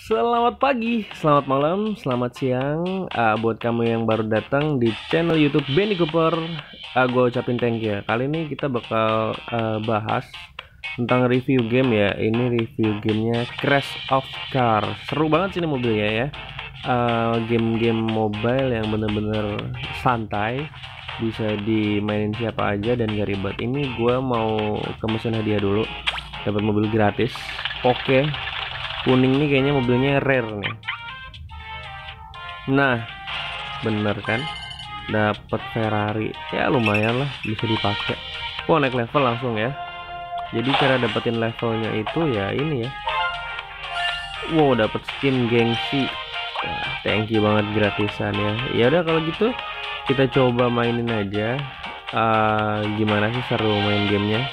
Selamat pagi, selamat malam, selamat siang buat kamu yang baru datang di channel YouTube Benny Cooper. Gue ucapin thank you ya. Kali ini kita bakal bahas tentang review game ya. Ini review gamenya Crash of Car. Seru banget sih ini mobilnya ya. Game-game mobile yang bener-bener santai, bisa dimainin siapa aja dan gak ribet. Ini gue mau ke mesin hadiah dulu, dapat mobil gratis. Oke. Kuning nih kayaknya mobilnya rare nih. Nah, bener kan? Dapat Ferrari. Ya lumayan lah, bisa dipakai. Oh, naik level langsung ya. Jadi cara dapetin levelnya itu ya ini ya. Wow, dapat skin gengsi. Wah, thank you banget gratisan ya. Ya udah kalau gitu kita coba mainin aja. Gimana sih seru main gamenya?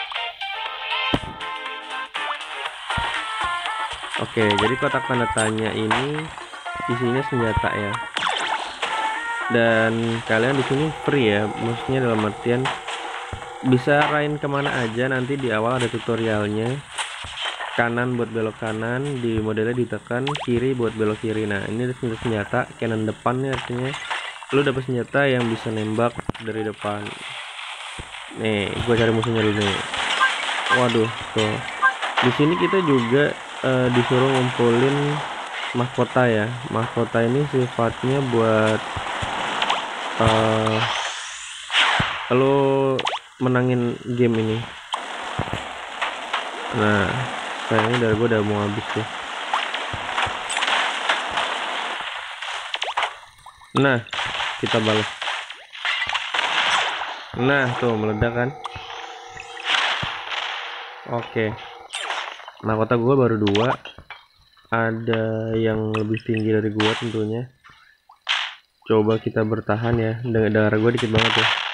Oke, jadi kotak tanda tanya ini isinya senjata ya. Dan kalian di sini free ya, maksudnya dalam artian bisa rain kemana aja. Nanti di awal ada tutorialnya. Kanan buat belok kanan, di modelnya ditekan, kiri buat belok kiri. Nah, ini ada senjata kanan depannya, artinya lu dapat senjata yang bisa nembak dari depan. Nih, gue cari musuhnya dulu nih. Waduh, tuh. Di sini kita juga disuruh ngumpulin mahkota ya. Mahkota ini sifatnya buat lo menangin game ini. Nah, sayangnya dari gue udah mau habis tuh. Nah, kita balas. Nah, tuh meledak kan. Oke. Mahkota gue baru 2. Ada yang lebih tinggi dari gue tentunya. Coba kita bertahan ya. Darah gue dikit banget ya.